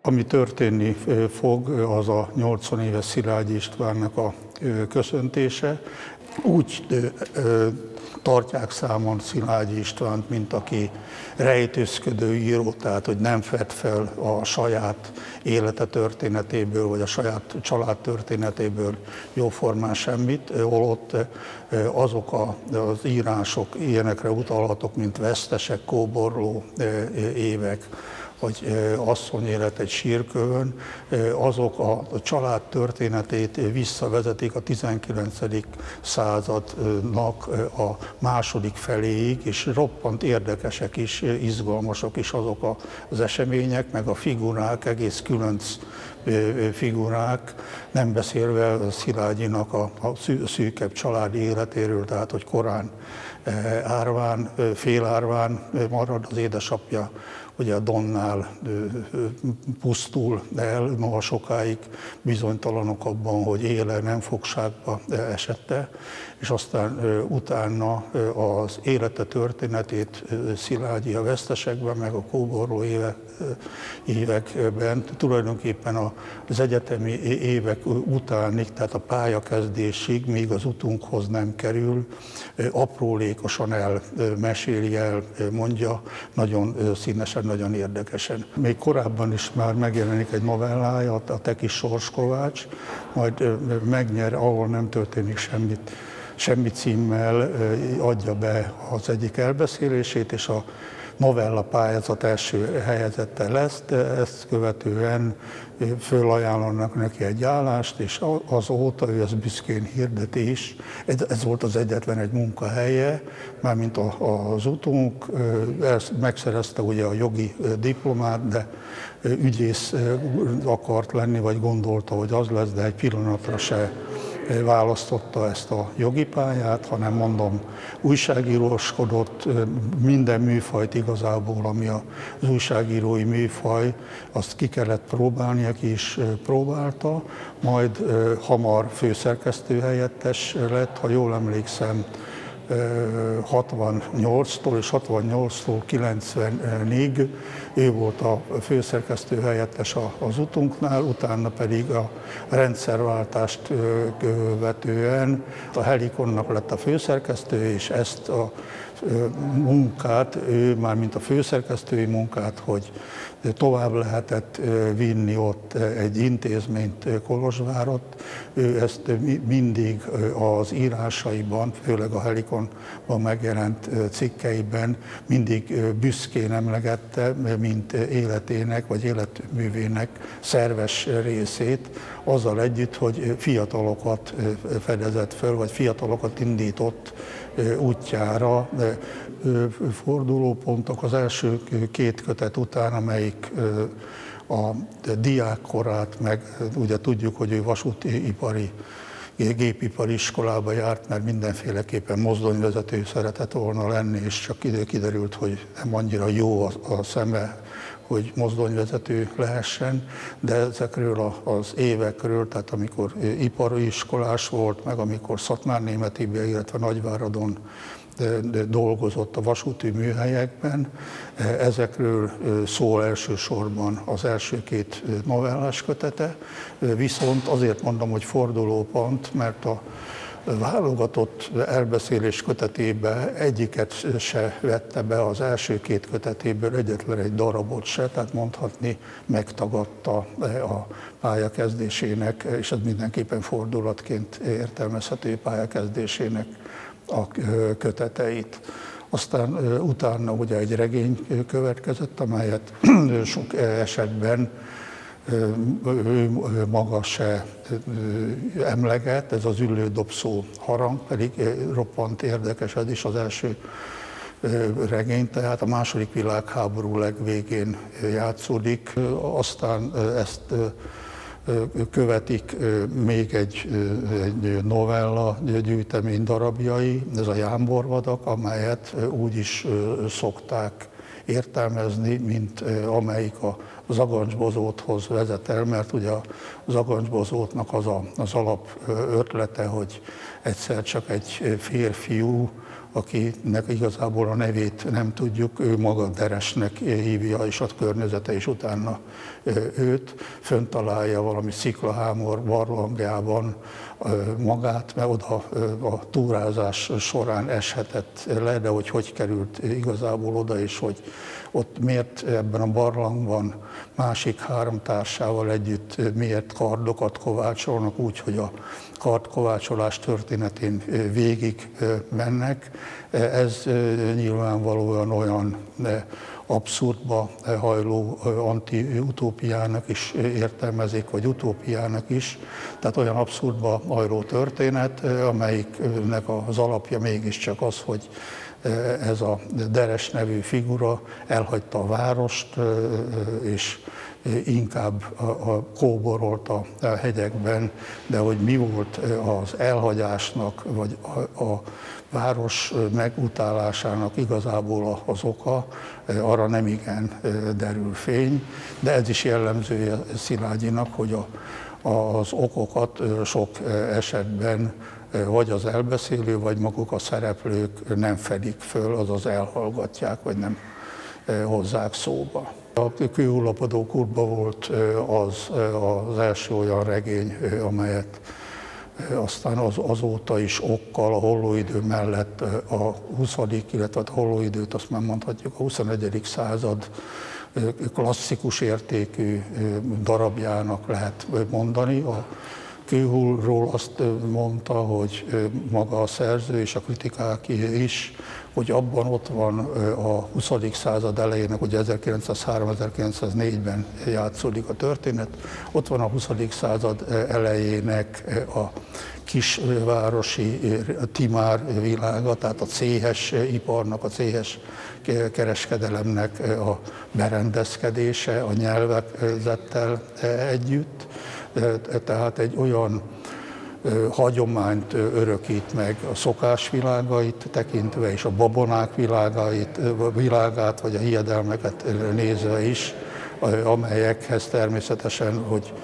Ami történni fog, az a 80 éves Szilágyi Istvánnak a köszöntése. Úgy tartják számon Szilágyi Istvánt, mint aki rejtőzködő író, tehát hogy nem fed fel a saját élete történetéből, vagy a saját család történetéből jóformán semmit, holott azok az írások, ilyenekre utalhatok, mint Vesztesek, Kóborló évek, vagy asszonyélet egy sírkövön, azok a család történetét visszavezetik a 19. századnak a második feléig, és roppant érdekesek is, izgalmasok is azok az események, meg a figurák, egész különc figurák, nem beszélve a Szilágyinak a szűkebb családi életéről, tehát hogy korán árván, félárván marad, az édesapja ugye a Donnál pusztul el, noha sokáig bizonytalanok abban, hogy éle, nem fogságba esette, és aztán utána az élete történetét Szilágyi a Vesztesekben, meg a Kóborló években, tulajdonképpen az egyetemi évek utánig, tehát a pályakezdésig, még az utunkhoz nem kerül, aprólékosan elmeséli el, mondja, nagyon színesen, nagyon érdekesen. Még korábban is már megjelenik egy novellája, a Te kis Sorskovács, majd megnyer, ahol nem történik semmi címmel, adja be az egyik elbeszélését, és a novella pályázat első helyezette lesz, ezt követően fölajánlanak neki egy állást, és azóta ő ezt büszkén hirdeti is. Ez volt az egyetlen egy munkahelye, mármint az utunk, megszerezte ugye a jogi diplomát, de ügyész akart lenni, vagy gondolta, hogy az lesz, de egy pillanatra se választotta ezt a jogi pályát, hanem mondom, újságíróskodott, minden műfajt igazából, ami az újságírói műfaj, azt ki kellett próbálnia, ki is próbálta, majd hamar főszerkesztő helyettes lett, ha jól emlékszem, 68-tól és 68-tól 90-ig ő volt a főszerkesztő helyettes az utunknál, utána pedig a rendszerváltást követően a Helikonnak lett a főszerkesztő, és ezt a munkát, ő már mint a főszerkesztői munkát, hogy tovább lehetett vinni ott egy intézményt Kolozsvárott, ő ezt mindig az írásaiban, főleg a Helikonban megjelent cikkeiben mindig büszkén emlegette, mint életének vagy életművének szerves részét, azzal együtt, hogy fiatalokat fedezett föl, vagy fiatalokat indított útjára. Fordulópontok az első két kötet után, amelyik a diákkorát, meg ugye tudjuk, hogy ő vasútipari, gépipari iskolába járt, mert mindenféleképpen mozdonyvezető szeretett volna lenni, és csak kiderült, hogy nem annyira jó a szeme, hogy mozdonyvezető lehessen, de ezekről az évekről, tehát amikor ipari iskolás volt, meg amikor Szatmárnémetiben, illetve Nagyváradon dolgozott a vasúti műhelyekben, ezekről szól elsősorban az első két novellás kötete, viszont azért mondom, hogy fordulópont, mert a válogatott elbeszélés kötetébe egyiket se vette be, az első két kötetéből egyetlen egy darabot se, tehát mondhatni megtagadta a pályakezdésének, és ez mindenképpen fordulatként értelmezhető pályakezdésének a köteteit. Aztán utána ugye egy regény következett, amelyet sok esetben ő maga se emleget, ez az Üllő dobszó harang, pedig roppant érdekes, ez is az első regény, tehát a második világháború legvégén játszódik, aztán ezt követik még egy novella gyűjtemény darabjai, ez a Jámborvadak, amelyet úgy is szokták értelmezni, mint amelyik zagancsbozóthoz vezet el, mert ugye a zagancsbozótnak az alap ötlete, hogy egyszer csak egy férfiú, akinek igazából a nevét nem tudjuk, ő maga Deresnek hívja, és a környezete is utána őt, föntalálja valami sziklahámor barlangjában magát, mert oda a túrázás során eshetett le, de hogy került igazából oda, és hogy ott miért ebben a barlangban másik 3 társával együtt miért kardokat kovácsolnak úgy, hogy a kardkovácsolás történetén végig mennek. Ez nyilvánvalóan olyan abszurdba hajló anti-utópiának is értelmezik, vagy utópiának is. Tehát olyan abszurdba hajló történet, amelyiknek az alapja mégiscsak az, hogy ez a Deres nevű figura elhagyta a várost, és inkább kóborolt a hegyekben, de hogy mi volt az elhagyásnak, vagy a város megutálásának igazából az oka, arra nem igen derül fény, de ez is jellemzője Szilágyinak, hogy az okokat sok esetben vagy az elbeszélő, vagy maguk a szereplők nem fedik föl, azaz elhallgatják, vagy nem hozzák szóba. A Kőhullapadó kurba volt az első olyan regény, amelyet aztán azóta is okkal, a Hollóidő mellett a 20., illetve a Hollóidőt azt már mondhatjuk a 21. század klasszikus értékű darabjának lehet mondani. A Kőhullról azt mondta, hogy maga a szerző és a kritikák is, hogy abban ott van a 20. század elejének, ugye 1903-1904-ben játszódik a történet, ott van a 20. század elejének a kisvárosi timár világa, tehát a céhes iparnak, a céhes kereskedelemnek a berendezkedése a nyelvezettel együtt. Tehát egy olyan hagyományt örökít meg a szokásvilágait tekintve, és a babonák világát, vagy a hiedelmeket nézve is, amelyekhez természetesen, hogy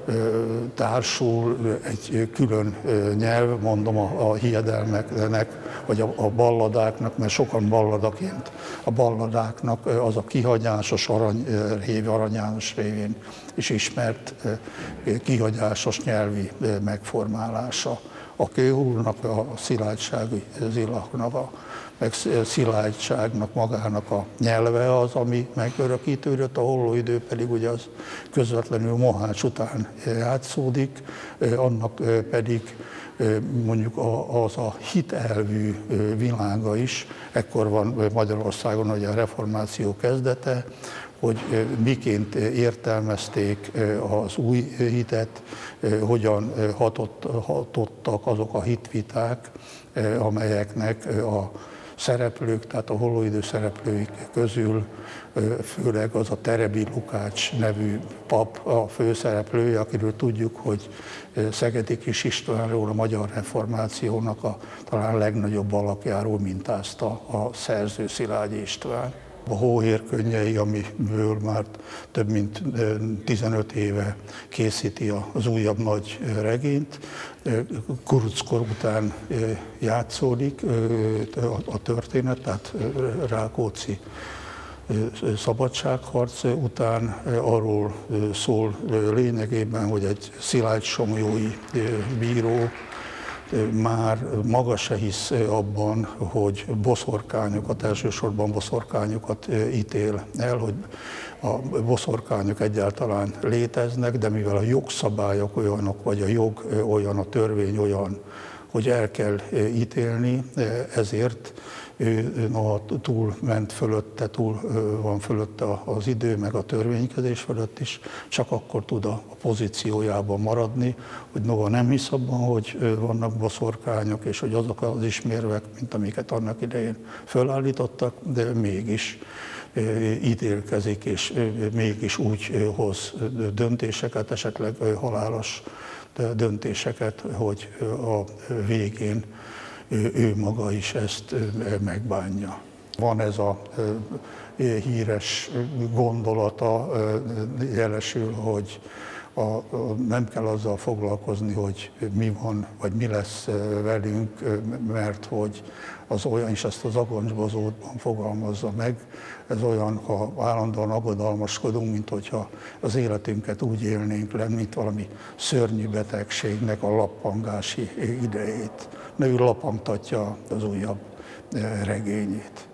társul egy külön nyelv, mondom a hiedelmeknek, vagy a balladáknak, mert sokan balladaként a balladáknak az a kihagyásos Arany János révén is ismert kihagyásos nyelvi megformálása. A Kőhullnak, a szilágysági zillagnak, meg szilágyságnak magának a nyelve az, ami megörökítődött, a Hollóidő pedig ugye az közvetlenül Mohács után játszódik, annak pedig mondjuk az a hitelvű világa is, ekkor van Magyarországon ugye a reformáció kezdete, hogy miként értelmezték az új hitet, hogyan hatottak azok a hitviták, amelyeknek a szereplők, tehát a Hollóidő szereplőik közül főleg az a Tereby Lukács nevű pap a főszereplője, akiről tudjuk, hogy Szegedi Kis Istvánról, a magyar reformációnak a talán legnagyobb alakjáról mintázta a szerző Szilágyi István. A Hóhér könnyei, amiből már több mint 15 éve készíti az újabb nagy regényt, kuruckor után játszódik a történet, tehát Rákóczi szabadságharc után arról szól lényegében, hogy egy szilágysomlyói bíró már maga se hisz abban, hogy boszorkányokat, elsősorban boszorkányokat ítél el, hogy a boszorkányok egyáltalán léteznek, de mivel a jogszabályok olyanok, vagy a jog olyan, a törvény olyan, hogy el kell ítélni, ezért túl ment fölötte, túl van fölötte az idő, meg a törvénykezés fölött is, csak akkor tud a pozíciójában maradni, hogy noha nem hisz abban, hogy vannak boszorkányok, és hogy azok az ismérvek, mint amiket annak idején fölállítottak, de mégis ítélkezik, és mégis úgy hoz döntéseket, esetleg halálos döntéseket, hogy a végén ő maga is ezt megbánja. Van ez a híres gondolata jelesül, hogy nem kell azzal foglalkozni, hogy mi van, vagy mi lesz velünk, mert hogy az olyan, és ezt az Agoncsbozótban fogalmazza meg, ez olyan, ha állandóan aggodalmaskodunk, mint hogyha az életünket úgy élnénk le, mint valami szörnyű betegségnek a lappangási idejét. Ő lappangtatja az újabb regényét.